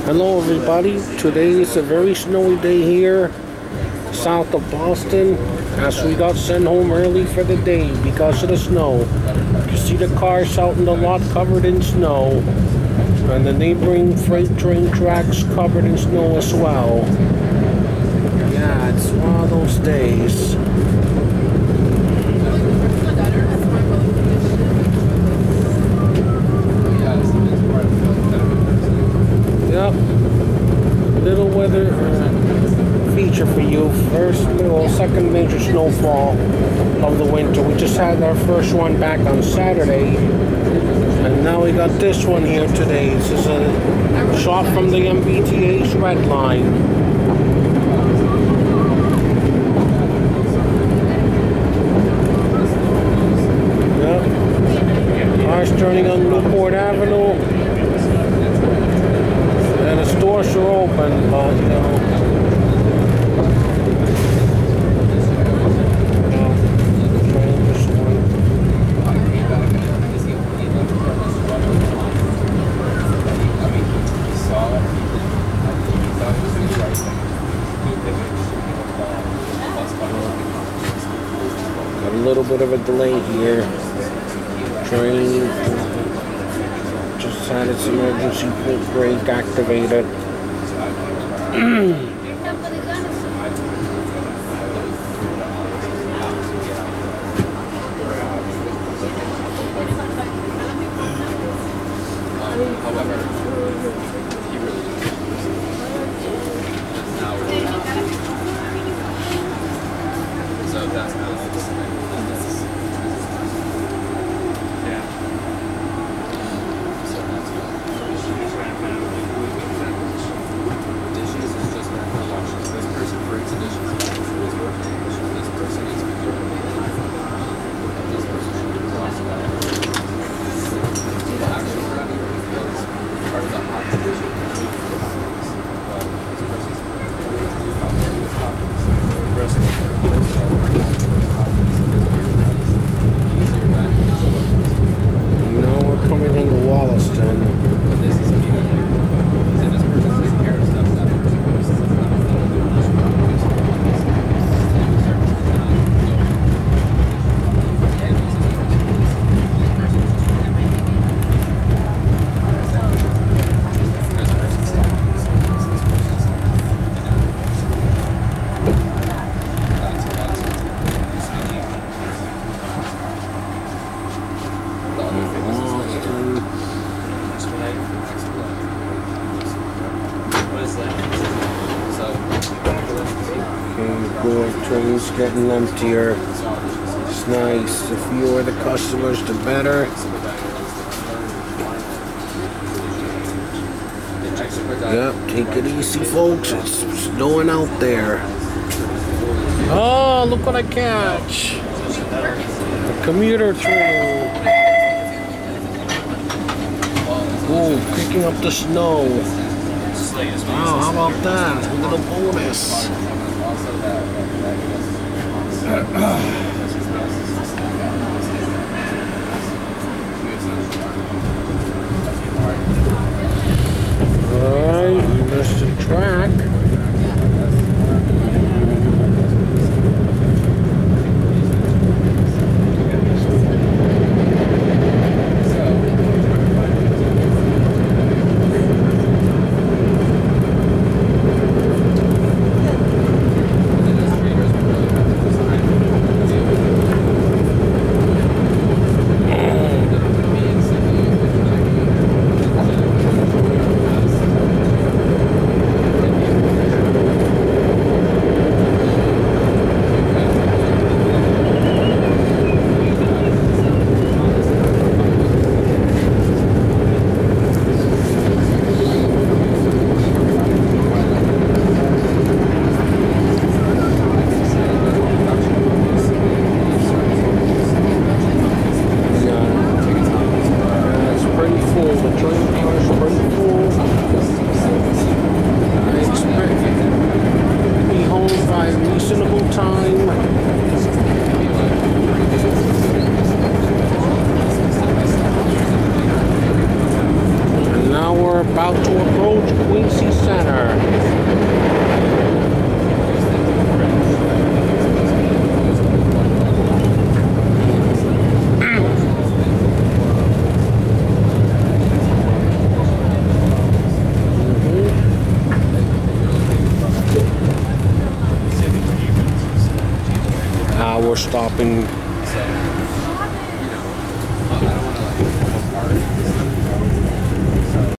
Hello everybody, today is a very snowy day here south of Boston as we got sent home early for the day because of the snow. You see the cars out in the lot covered in snow and the neighboring freight train tracks covered in snow as well. Yeah, it's one of those days. Yep, little weather feature for you. Second major snowfall of the winter. We just had our first one back on Saturday, and now we got this one here today. This is a shot from the MBTA's red line. Yep, cars turning on Newport Avenue. And the stores are open, but you know. Got a little bit of a delay here. Train just had its emergency brake activated. Train's getting emptier. It's nice. The fewer the customers, the better. Yep, take it easy, folks. It's snowing out there. Oh, look what I catch. A commuter train. Oh, picking up the snow. Wow, how about that? A little bonus. Alright, you missed the track. approach Quincy Center. We're stopping